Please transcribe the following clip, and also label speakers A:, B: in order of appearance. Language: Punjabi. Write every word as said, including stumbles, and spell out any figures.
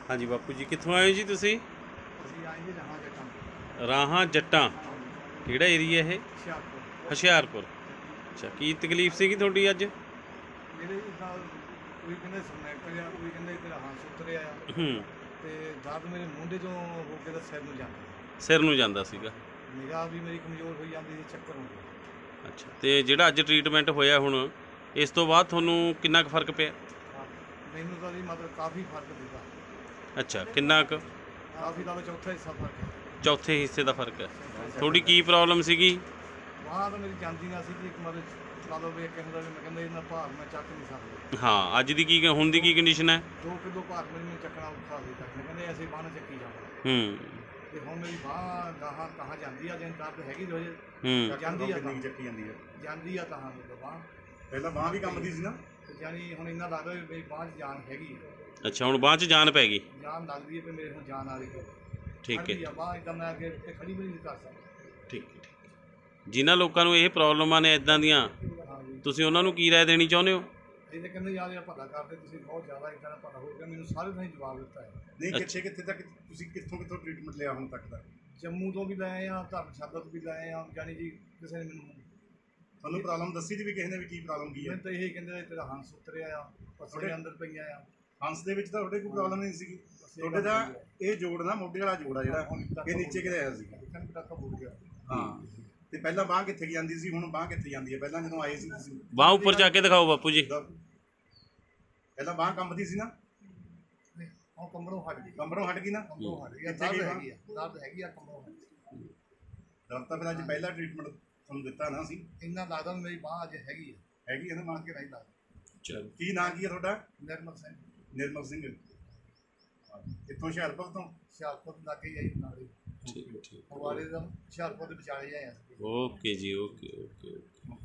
A: हाँ जी बापू जी, कित्थों आए हो जी तुसी?
B: ਅਸੀਂ ਆਏ ਜੀ ਰਾਹਾਂ ਜੱਟਾਂ
A: राहां जट्टां ਕਿਹੜਾ ਏਰੀਆ ਇਹ?
B: ਹੁਸ਼ਿਆਰਪੁਰ।
A: ਹੁਸ਼ਿਆਰਪੁਰ। ਅੱਛਾ, ਕੀ ਤਕਲੀਫ ਸੀਗੀ ਤੁਹਾਡੀ ਅੱਜ?
B: ਮੇਰੇ ਨਾਲ ਕੋਈ ਕਹਿੰਦੇ ਸਰਨੈਕਲ ਆ, ਕੋਈ ਕਹਿੰਦੇ ਤੇਰਾ ਹੰਸ ਉਤਰਿਆ ਆ
A: ਹੂੰ।
B: ਤੇ ਦਰਦ ਮੇਰੇ ਮੂੰਢੇ ਤੋਂ ਹੋ ਕੇ ਤਾਂ ਸਿਰ ਨੂੰ ਜਾਂਦਾ,
A: ਸਿਰ ਨੂੰ ਜਾਂਦਾ ਸੀਗਾ।
B: ਨਿਗਾਹ ਵੀ ਮੇਰੀ ਕਮਜ਼ੋਰ ਹੋਈ ਜਾਂਦੀ ਸੀ, ਚੱਕਰ ਆਉਂਦੇ।
A: ਅੱਛਾ, ਤੇ ਜਿਹੜਾ ਅੱਜ ਟ੍ਰੀਟਮੈਂਟ ਹੋਇਆ ਹੁਣ, ਇਸ ਤੋਂ ਬਾਅਦ ਤੁਹਾਨੂੰ ਕਿੰਨਾ ਕੁ ਫਰਕ ਪਿਆ?
B: ਹਾਂ, ਮੈਨੂੰ ਤਾਂ ਜੀ ਮਤਲਬ ਕਾਫੀ ਫਰਕ ਦਿੱਤਾ।
A: ਅੱਛਾ, ਕਿੰਨਾ ਕੁ?
B: ਕਾਫੀ ਦਾ ਚੌਥਾ ਹਿੱਸਾ ਫਰਕ ਹੈ।
A: ਚੌਥੇ ਹਿੱਸੇ ਦਾ ਫਰਕ ਹੈ। ਤੁਹਾਡੀ ਕੀ ਪ੍ਰੋਬਲਮ ਸੀਗੀ?
B: ਬਾਂਹ ਤਾਂ ਮੇਰੀ ਜਾਂਦੀ ਨਾ ਸੀ ਕਿ ਇੱਕ ਮਤਲਬ ਲਾ ਲਓ ਵੀ ਇੱਕ ਹੁੰਦਾ ਵੀ ਮੈਂ ਕਹਿੰਦਾ ਇਹਨਾਂ ਭਾਰ ਮੈਂ ਚੱਕ ਨਹੀਂ ਸਕਦਾ।
A: ਹਾਂ, ਅੱਜ ਦੀ ਕੀ ਹੁਣ ਦੀ ਕੀ ਕੰਡੀਸ਼ਨ ਹੈ?
B: ਦੋ ਕਿਲੋ ਭਾਰ ਮੈਨੂੰ ਚੱਕਣਾ ਔਖਾ ਸੀ ਤੱਕ ਮੈਂ ਕਹਿੰਦੇ ਐਸੇ ਬਾਂਹ ਨਾਲ ਚੱਕੀ ਜਾਵਾਂ।
A: ਹੂੰ।
B: ਤੇ ਹੁਣ ਮੇਰੀ ਬਾਂਹ ਗਾਹਾਂ ਕਹਾਂ ਜਾਂਦੀ ਆ, ਜਿੰਨ ਦਰਦ ਹੈਗੀ ਜੋ
A: ਹੂੰ।
B: ਜਾਂਦੀ ਆ ਤਾਂ
C: ਚੱਕੀ ਜਾਂਦੀ ਹੈ,
B: ਜਾਂਦੀ ਆ ਤਾਂ ਬਾਂਹ
C: ਪਹਿਲਾਂ ਬਾਂਹ ਵੀ ਕੰਬਦੀ ਸੀ ਨਾ,
B: ਤੇ ਜਾਨੀ ਹੁਣ ਇੰਨਾ ਲੱਗਦਾ ਵੀ ਮੇਰੀ ਬਾਂਹ 'ਚ ਜਾਨ ਹੈਗੀ ਹੈ।
A: ਅੱਛਾ, ਹੁਣ ਬਾਅਦ ਚ ਜਾਨ ਪੈ ਗਈ।
B: ਜਾਨ ਲੱਗਦੀ ਹੈ ਕਿ ਮੇਰੇ ਹੁਣ ਜਾਨ ਆ ਰਹੀ ਹੈ।
A: ਠੀਕ ਹੈ।
B: ਬਾਂਹ ਇੱਦਾਂ ਮੈਂ ਅੱਗੇ ਤੇ ਖੜੀ ਵੀ ਨਹੀਂ ਕਰ ਸਕਦਾ।
A: ਠੀਕ ਹੈ, ਠੀਕ। ਜਿਨ੍ਹਾਂ ਲੋਕਾਂ ਨੂੰ ਇਹ ਪ੍ਰੋਬਲਮਾਂ ਨੇ ਇੱਦਾਂ ਦੀਆਂ,
B: ਹਾਂ ਜੀ,
A: ਤੁਸੀਂ ਉਹਨਾਂ ਨੂੰ ਕੀ ਰਾਏ ਦੇਣੀ ਚਾਹੁੰਦੇ ਹੋ?
B: ਇਹ ਤਾਂ ਕਹਿੰਦੇ ਯਾਰ ਇਹ ਭਲਾ ਕਰਦੇ ਤੁਸੀਂ, ਬਹੁਤ ਜ਼ਿਆਦਾ ਇੱਦਾਂ ਦਾ ਭਲਾ ਹੋ ਗਿਆ। ਮੈਨੂੰ ਸਾਰੇ ਨੇ ਜਵਾਬ ਦਿੱਤਾ ਹੈ।
C: ਨਹੀਂ ਕਿੱਥੇ ਕਿੱਥੇ ਤੱਕ ਤੁਸੀਂ ਕਿੱਥੋਂ ਕਿੱਥੋਂ ਟ੍ਰੀਟਮੈਂਟ ਲਿਆ ਹੁਣ ਤੱਕ ਦਾ?
B: ਜੰਮੂ ਤੋਂ ਵੀ ਲਏ ਆ, ਧਰਮਸ਼ਾਲਾ ਤੋਂ ਵੀ ਲਏ ਆ, ਜਾਨੀ ਜੀ ਕਿਸੇ ਨੇ ਮੈਨੂੰ
C: ਤੁਹਾਨੂੰ ਪ੍ਰੋਬਲਮ ਦੱਸੀ ਸੀ ਵੀ ਕਿਸੇ ਨੇ ਵੀ ਕੀ ਪ੍ਰੋਬਲਮ ਕੀ ਹੈ?
B: ਮੈਨੂੰ ਤਾਂ ਇਹ ਕਹਿੰਦੇ ਤੇਰਾ ਹੰਸ ਉਤਰਿਆ ਆ, ਪਸਲੇ ਅੰਦਰ ਪਈਆਂ ਆ।
C: ਹੰਸ ਦੇ ਵਿੱਚ ਤਾਂ ਤੁਹਾਡੇ ਕੋਈ ਪ੍ਰੋਬਲਮ ਨਹੀਂ ਸੀਗੀ, ਤੁਹਾਡੇ ਦਾ ਇਹ ਜੋੜ ਨਾ ਮੋਢੇ ਵਾਲਾ ਜੋੜ ਆ ਜਿਹੜਾ ਇਹ ਨੀਚੇ ਕਿਤੇ ਆਇਆ ਸੀ। ਹਾਂ, ਤੇ ਪਹਿਲਾਂ ਬਾਂਹ ਕਿੱਥੇ ਜਾਂਦੀ ਸੀ, ਹੁਣ ਬਾਂਹ ਕਿੱਥੇ ਜਾਂਦੀ ਹੈ? ਪਹਿਲਾਂ ਜਦੋਂ ਆਏ ਸੀ ਤੁਸੀਂ
A: ਬਾਂਹ ਉੱਪਰ ਜਾ ਕੇ ਦਿਖਾਓ ਬਾਪੂ ਜੀ।
C: ਪਹਿਲਾਂ ਬਾਂਹ ਕੰਬਦੀ ਸੀ ਨਾ,
B: ਉਹ ਕੰਬੜੋਂ ਹਟ ਗਈ,
C: ਕੰਬਰੋਂ ਹਟ ਗਈ ਨਾ,
B: ਕੰਬੜੋਂ ਹਟ ਗਈ।
C: ਕਿੱਥੇ
B: ਦਰਦ
C: ਗਈ
B: ਹੈਗੀ ਆ, ਦਰਦ ਹੈਗੀ ਆ, ਕੰਬੜੋਂ ਹਟ ਗਈ।
C: ਦਰਦ ਤਾਂ ਫਿਰ ਅੱਜ ਪਹਿਲਾ ਟ੍ਰੀਟਮੈਂਟ ਤੁਹਾਨੂੰ ਦਿੱਤਾ ਨਾ ਸੀ,
B: ਇੰਨਾ ਲੱਗਦਾ ਵੀ ਮੇਰੀ ਬਾਂਹ ਅੱਜ ਹੈਗੀ ਆ,
C: ਹੈਗੀ ਹੈ ਨਾ ਮਾਰ
B: ਅੱਗੇ ਨਹੀਂ ਲੱਗਦਾ।
A: ਚਲੋ,
C: ਕੀ ਨਾਂ ਕੀ ਹੈ ਤੁਹਾਡਾ?
B: ਨਿਰਮਲ ਸਿੰਘ,
C: ਨਿਰਮਲ ਸਿੰਘ। ਇੱਥੋਂ ਹੁਸ਼ਿਆਰਪੁਰ ਤੋਂ?
B: ਹੁਸ਼ਿਆਰਪੁਰ ਲੱਗ ਗਈ ਆਈ ਨਾਲ ਹੀ।
A: ਠੀਕ ਠੀਕ।
B: ਫਗਵਾੜੇ ਦਾ ਹੁਸ਼ਿਆਰਪੁਰ ਦੇ ਵਿਚਾਲੇ ਆਏ ਆ।
A: ਓਕੇ ਜੀ, ਓਕੇ ਓਕੇ ਓਕੇ।